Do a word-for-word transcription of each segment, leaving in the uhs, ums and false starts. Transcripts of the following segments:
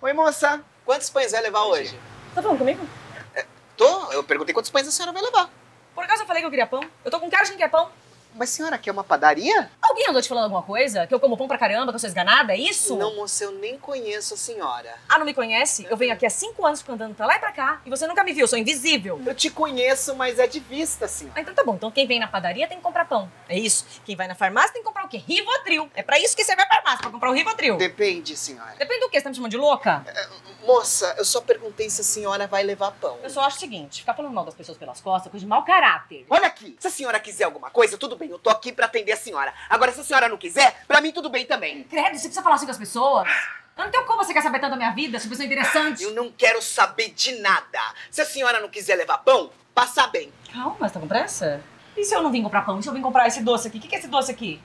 Oi, moça. Quantos pães vai levar hoje? Tá falando comigo? É, tô. Eu perguntei quantos pães a senhora vai levar. Por acaso eu falei que eu queria pão? Eu tô com cara de quem quer pão. Mas senhora, quer uma padaria? Alguém andou te falando alguma coisa? Que eu como pão pra caramba, que eu sou esganada, é isso? Não, moça, eu nem conheço a senhora. Ah, não me conhece? Eu venho aqui há cinco anos andando pra lá e pra cá. E você nunca me viu, eu sou invisível. Eu te conheço, mas é de vista, senhora. Ah, então tá bom. Então quem vem na padaria tem que comprar pão. É isso. Quem vai na farmácia tem que comprar o quê? Rivotril. É pra isso que você vai à farmácia, pra comprar o Rivotril. Depende, senhora. Depende do quê? Você tá me chamando de louca? É, moça, eu só perguntei se a senhora vai levar pão. Eu só acho o seguinte, ficar falando mal das pessoas pelas costas é coisa de mau caráter. Olha aqui, se a senhora quiser alguma coisa, tudo bem, eu tô aqui pra atender a senhora. Agora, se a senhora não quiser, pra mim tudo bem também. Credo, você precisa falar assim com as pessoas? Eu não tenho como você quer saber tanto da minha vida, se você é interessante. Eu não quero saber de nada. Se a senhora não quiser levar pão, passa bem. Calma, mas tá com pressa? E se eu não vim comprar pão? E se eu vim comprar esse doce aqui? O que que é esse doce aqui?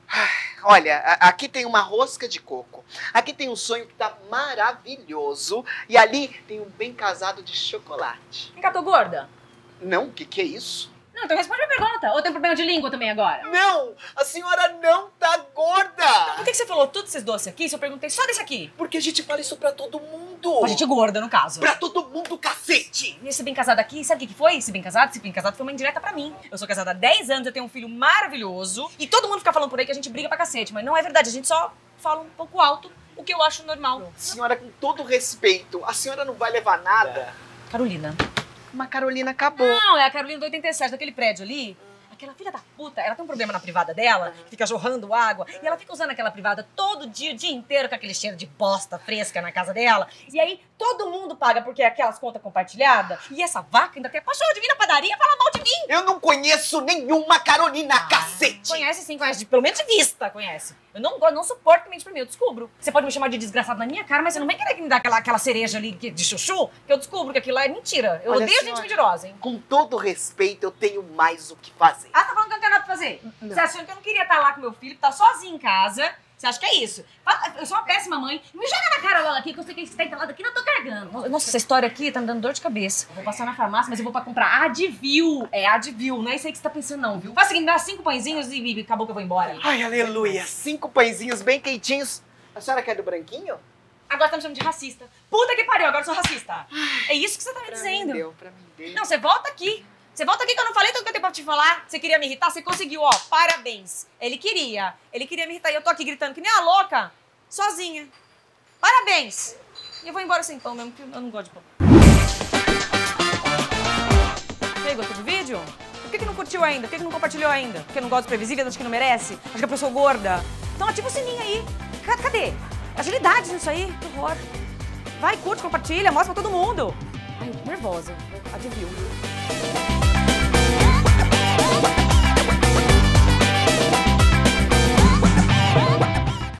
Olha, a- aqui tem uma rosca de coco. Aqui tem um sonho que tá maravilhoso. E ali tem um bem casado de chocolate. Vem cá, tô gorda? Não, o que que é isso? Não, então responde a minha pergunta. Ou tem problema de língua também agora? Não, a senhora não tá gorda. Por que que você falou todos esses doces aqui se eu perguntei só desse aqui? Porque a gente fala isso pra todo mundo. Pra gente gorda, no caso. Pra todo mundo, cacete. E esse bem casado aqui, sabe o que que foi? Esse bem casado? Esse bem casado foi uma indireta pra mim. Eu sou casada há dez anos, eu tenho um filho maravilhoso. E todo mundo fica falando por aí que a gente briga pra cacete. Mas não é verdade, a gente só fala um pouco alto, o que eu acho normal. Senhora, com todo respeito, a senhora não vai levar nada? Carolina. Uma Carolina acabou. Não, é a Carolina do oitenta e sete, daquele prédio ali. Aquela filha da puta, ela tem um problema na privada dela, fica jorrando água, e ela fica usando aquela privada todo dia, o dia inteiro, com aquele cheiro de bosta fresca na casa dela. E aí, todo mundo paga porque é aquelas contas compartilhadas. E essa vaca ainda tem a paixão de vir na padaria e falar mal de mim. Eu não conheço nenhuma Carolina, cacete! Conhece sim, conhece, de- pelo menos de vista, conhece. Eu não gosto, não suporto que mente pra mim, eu descubro. Você pode me chamar de desgraçado na minha cara, mas você não vai querer que me dá aquela, aquela cereja ali que- de chuchu, que eu descubro que aquilo lá é mentira. Eu Olha, odeio senhora, gente mentirosa, hein? Com todo respeito, eu tenho mais o que fazer. Ah, tá falando que eu não tenho nada pra fazer? Você achando que eu não queria estar lá com meu filho, que tá sozinho em casa? Você acha que é isso? Fala- Eu sou uma péssima mãe. Me joga na cara logo aqui, que eu sei que você tá entalado aqui, não tô carregando. Nossa, essa história aqui tá me dando dor de cabeça. Eu vou passar na farmácia, mas eu vou pra comprar Advil. É Advil, não é isso aí que você tá pensando não, viu? Faz o seguinte, me dá cinco pãezinhos e, e acabou que eu vou embora. Ai, aleluia! Cinco pãezinhos bem quentinhos. A senhora quer do branquinho? Agora tá me chamando de racista. Puta que pariu, agora eu sou racista. É isso que você tá me dizendo. Deu, pra mim deu. Não, você volta aqui. Você volta aqui que eu não falei tudo que eu tenho pra te falar. Você queria me irritar? Você conseguiu, ó. Parabéns. Ele queria. Ele queria me irritar e eu tô aqui gritando que nem a louca, sozinha. Parabéns. E eu vou embora sem pão mesmo, porque eu não gosto de pão. E aí, gostou do vídeo? Por que que não curtiu ainda? Por que que não compartilhou ainda? Porque não gosta dos previsíveis, acho que não merece? Acho que a pessoa é gorda. Então ativa o sininho aí. Ca- Cadê? Agilidade nisso aí. Que horror. Vai, curte, compartilha, mostra pra todo mundo. Ai, nervosa. Advil.